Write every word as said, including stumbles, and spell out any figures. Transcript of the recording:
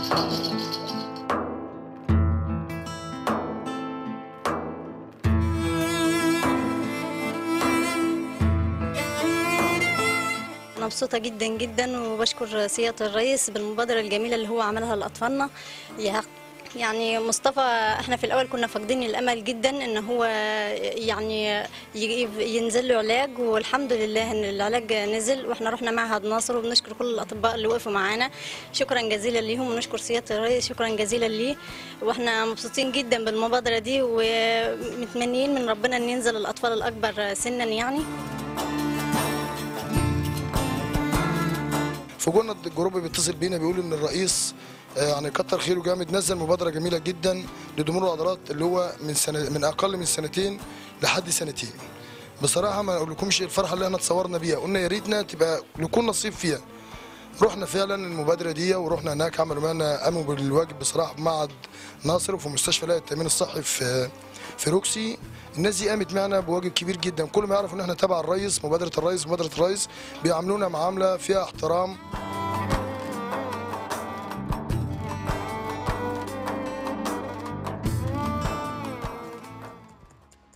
أنا مبسوطة جدا جدا وبشكر سيادة الرئيس بالمبادرة الجميلة اللي هو عملها لأطفالنا. يعني مصطفى احنا في الأول كنا فاقدين الأمل جدا إن هو يعني ينزل له علاج، والحمد لله إن العلاج نزل، واحنا رحنا معهد ناصر وبنشكر كل الأطباء اللي وقفوا معانا. شكرا جزيلا ليهم ونشكر سيادة الرئيس شكرا جزيلا ليه، واحنا مبسوطين جدا بالمبادرة دي ومتمنيين من ربنا إن ينزل الأطفال الأكبر سنا. يعني فوجئنا الجروب بيتصل بينا بيقول ان الرئيس يعني كتر خيره جامد نزل مبادره جميله جدا لضمور العضلات اللي هو من سنه من اقل من سنتين لحد سنتين. بصراحه ما اقولكمش الفرحه اللي احنا اتصورنا بيها، قلنا يا ريتنا تبقى لكم نصيب فيها. رحنا فعلا المبادره دي ورحنا هناك عملوا معنا قاموا بالواجب بصراحه في معهد ناصر وفي مستشفى التامين الصحي في في روكسي. الناس دي قامت معنا بواجب كبير جدا، كل ما يعرفوا ان احنا تبع الرئيس، مبادره الرئيس مبادره الرئيس بيعاملونا معامله فيها احترام.